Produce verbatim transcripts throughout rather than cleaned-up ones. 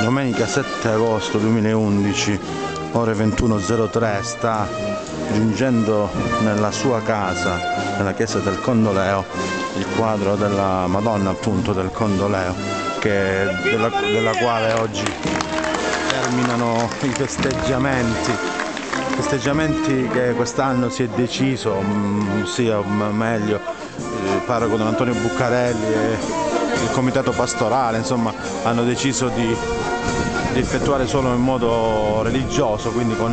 Domenica sette agosto duemilaundici, ore ventuno e zero tre, sta giungendo nella sua casa, nella chiesa del Condoleo, il quadro della Madonna appunto del Condoleo, che, della, della quale oggi terminano i festeggiamenti, festeggiamenti che quest'anno si è deciso, mh, sia meglio, il parroco Don Antonio Buccarelli e il comitato pastorale, insomma, hanno deciso di, di effettuare solo in modo religioso, quindi con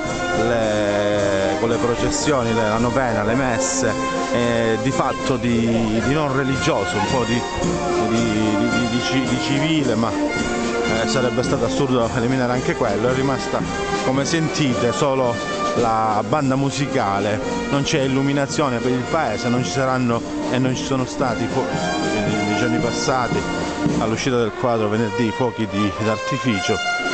le, con le processioni, le, la novena, le messe, e di fatto di, di non religioso, un po' di, di, di, di, di civile, ma eh, sarebbe stato assurdo eliminare anche quello. È rimasta, come sentite, solo la banda musicale, non c'è illuminazione per il paese, non ci saranno e non ci sono stati nei giorni passati all'uscita del quadro venerdì fuochi di, d'artificio,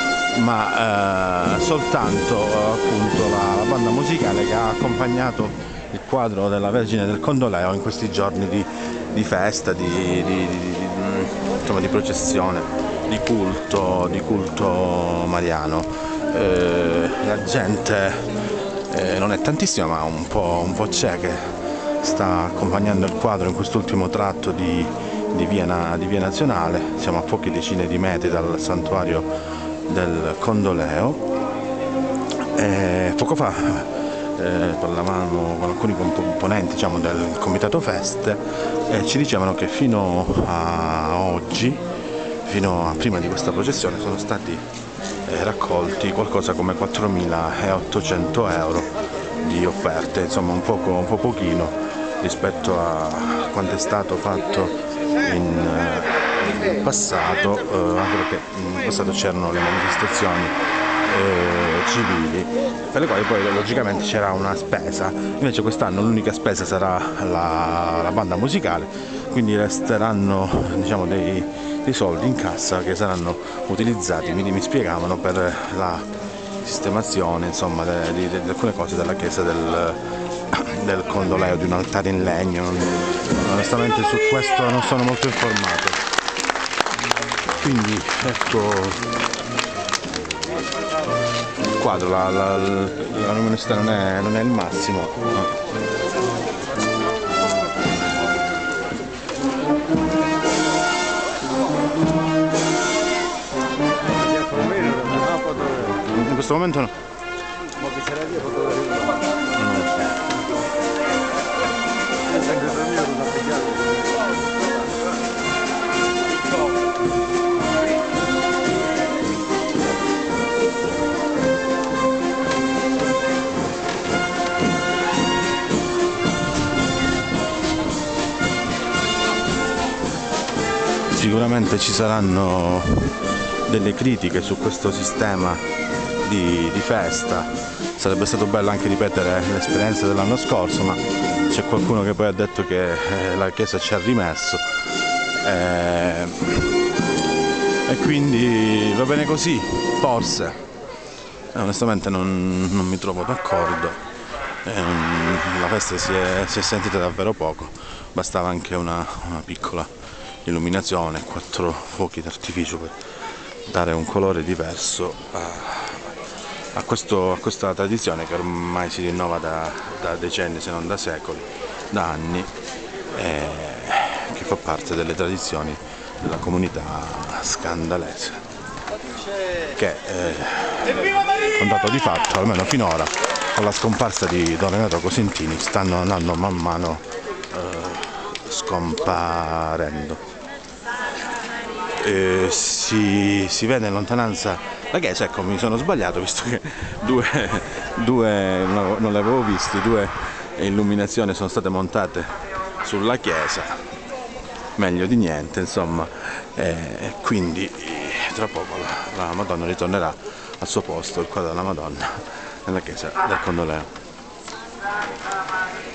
ma eh, soltanto appunto la, la banda musicale che ha accompagnato il quadro della Vergine del Condoleo in questi giorni di, di festa, di, di, di, di, insomma, di processione, di culto, di culto mariano. Eh, la gente eh, non è tantissima, ma un po', un po' c'è, che sta accompagnando il quadro in quest'ultimo tratto di, di, via, di via Nazionale. Siamo a poche decine di metri dal santuario del Condoleo. E poco fa eh, parlavamo con alcuni componenti, diciamo, del comitato feste, e ci dicevano che fino a oggi, fino a prima di questa processione, sono stati eh, raccolti qualcosa come quattromilaottocento euro di offerte, insomma un poco, un po' pochino rispetto a quanto è stato fatto in eh, passato, eh, anche perché in passato c'erano le manifestazioni eh, civili per le quali poi logicamente c'era una spesa. Invece quest'anno l'unica spesa sarà la, la banda musicale, quindi resteranno, diciamo, dei, dei soldi in cassa che saranno utilizzati, quindi mi spiegavano, per la sistemazione, insomma, di, di, di alcune cose della chiesa del, del Condoleo, di un altare in legno. Onestamente su questo non sono molto informato, quindi ecco il quadro, la, la, la luminosità non è, non è il massimo, no. In questo momento no. Sicuramente ci saranno delle critiche su questo sistema di, di festa. Sarebbe stato bello anche ripetere l'esperienza dell'anno scorso, ma c'è qualcuno che poi ha detto che eh, la Chiesa ci ha rimesso, eh, e quindi va bene così, forse. Eh, onestamente non, non mi trovo d'accordo. Eh, la festa si è, si è sentita davvero poco, bastava anche una, una piccola illuminazione, quattro fuochi d'artificio per dare un colore diverso a, a, questo, a questa tradizione che ormai si rinnova da, da decenni, se non da secoli, da anni, e che fa parte delle tradizioni della comunità scandalese, che eh, un dato di fatto, almeno finora, con la scomparsa di Don Renato Cosentini, stanno andando man mano eh, scomparendo. Eh, si, si vede in lontananza la chiesa. Ecco, mi sono sbagliato, visto che due, due non le avevo visti, due illuminazioni sono state montate sulla chiesa, meglio di niente, insomma, e eh, quindi tra poco la, la Madonna ritornerà al suo posto, il quadro della Madonna nella chiesa del Condoleo.